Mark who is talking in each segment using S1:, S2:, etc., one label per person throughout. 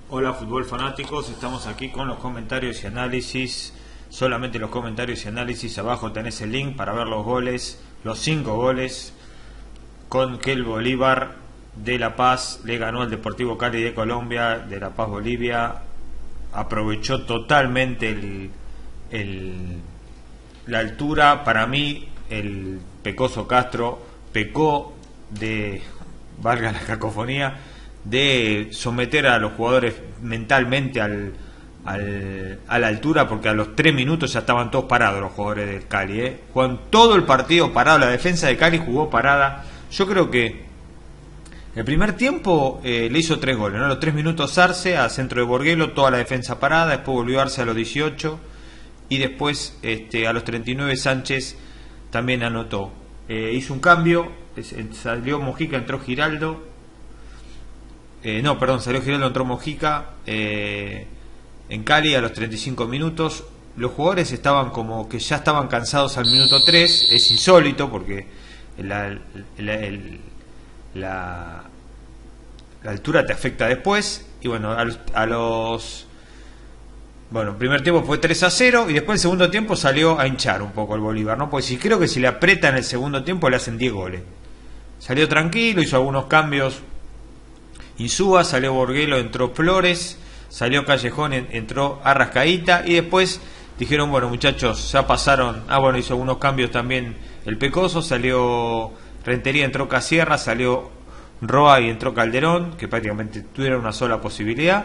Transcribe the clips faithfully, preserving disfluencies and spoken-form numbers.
S1: Hola fútbol fanáticos, estamos aquí con los comentarios y análisis, solamente los comentarios y análisis. Abajo tenés el link para ver los goles, los cinco goles con que el Bolívar de La Paz le ganó al Deportivo Cali de Colombia, de La Paz, Bolivia. Aprovechó totalmente el, el, la altura. Para mí el Pecoso Castro pecó de, valga la cacofonía, de someter a los jugadores mentalmente al, al, a la altura, porque a los tres minutos ya estaban todos parados los jugadores del Cali, ¿eh? Juegan todo el partido parado, la defensa de Cali jugó parada. Yo creo que el primer tiempo eh, le hizo tres goles, ¿no? A los tres minutos Arce, a centro de Borguelo, toda la defensa parada. Después volvió Arce a los dieciocho y después este, a los treinta y nueve Sánchez también anotó. Eh, hizo un cambio, salió Mojica, entró Giraldo. Eh, no, perdón, salió Giraldo, entró Mojica eh, en Cali a los treinta y cinco minutos. Los jugadores estaban como que ya estaban cansados al minuto tres. Es insólito porque la, la, el, la, la altura te afecta después. Y bueno, a los, a los bueno, el primer tiempo fue tres a cero y después el segundo tiempo salió a hinchar un poco el Bolívar, ¿no? Porque si creo que si le aprieta en el segundo tiempo le hacen diez goles. Salió tranquilo, hizo algunos cambios. Insúa, salió Borguelo, entró Flores, salió Callejón, entró Arrascaíta y después dijeron, bueno muchachos, ya pasaron. Ah, bueno, hizo algunos cambios también el Pecoso, salió Rentería, entró Casierra, salió Roa y entró Calderón, que prácticamente tuvieron una sola posibilidad.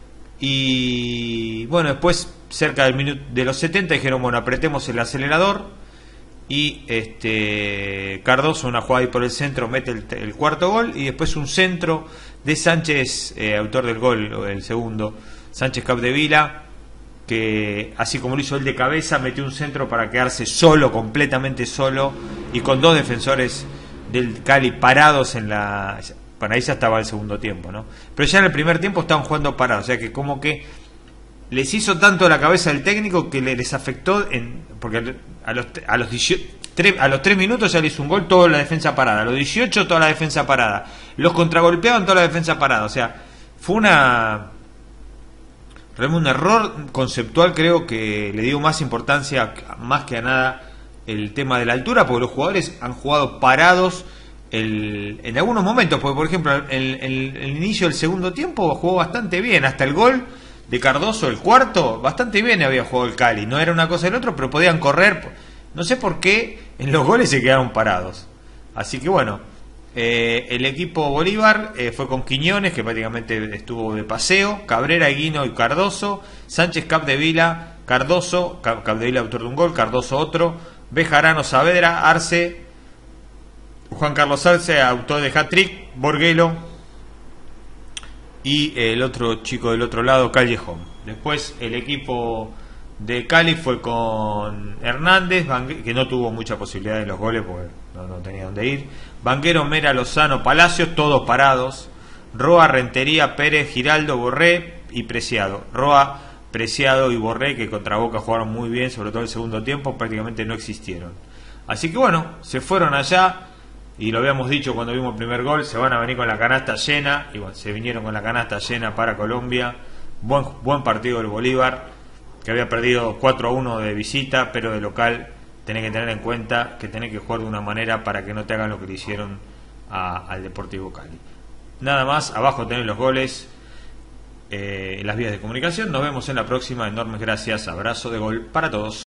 S1: Y bueno, después cerca del minuto de los setenta dijeron, bueno, apretemos el acelerador. Y este Cardoso, una jugada ahí por el centro, mete el, el cuarto gol. Y después un centro de Sánchez, eh, autor del gol, o el segundo, Sánchez Capdevila, que así como lo hizo él de cabeza, metió un centro para quedarse solo, completamente solo, y con dos defensores del Cali parados en la... Para ahí ya estaba el segundo tiempo, ¿no? Pero ya en el primer tiempo estaban jugando parados, o sea que como que les hizo tanto la cabeza del técnico que les afectó, en, porque a los, a los dieciocho, a los tres minutos ya le hizo un gol, toda la defensa parada. A los dieciocho toda la defensa parada. Los contragolpeaban, toda la defensa parada. O sea, fue una realmente un error conceptual. Creo que le dio más importancia, más que a nada, el tema de la altura, porque los jugadores han jugado parados el, en algunos momentos. Porque, por ejemplo, el, el, el inicio del segundo tiempo jugó bastante bien. Hasta el gol de Cardoso, el cuarto, bastante bien había jugado el Cali. No era una cosa del otro, pero podían correr. No sé por qué en los goles se quedaron parados. Así que bueno, eh, el equipo Bolívar eh, fue con Quiñones, que prácticamente estuvo de paseo, Cabrera, Higuino y Cardoso, Sánchez, Capdevila, Cardoso, Capdevila autor de un gol, Cardoso otro, Bejarano, Saavedra, Arce, Juan Carlos Arce, autor de hat-trick, Borguelo y el otro chico del otro lado, Callejón. Después el equipo de Cali fue con Hernández, que no tuvo mucha posibilidad en los goles porque no, no tenía dónde ir. Banguero, Mera, Lozano, Palacios, todos parados. Roa, Rentería, Pérez, Giraldo, Borré y Preciado. Roa, Preciado y Borré, que contra Boca jugaron muy bien, sobre todo el segundo tiempo, prácticamente no existieron. Así que bueno, se fueron allá. Y lo habíamos dicho cuando vimos el primer gol, se van a venir con la canasta llena. Y bueno, se vinieron con la canasta llena para Colombia. Buen, buen partido del Bolívar, que había perdido cuatro a uno de visita, pero de local tenés que tener en cuenta que tenés que jugar de una manera para que no te hagan lo que le hicieron a, al Deportivo Cali. Nada más, abajo tenés los goles, eh, las vías de comunicación. Nos vemos en la próxima. Enormes gracias, abrazo de gol para todos.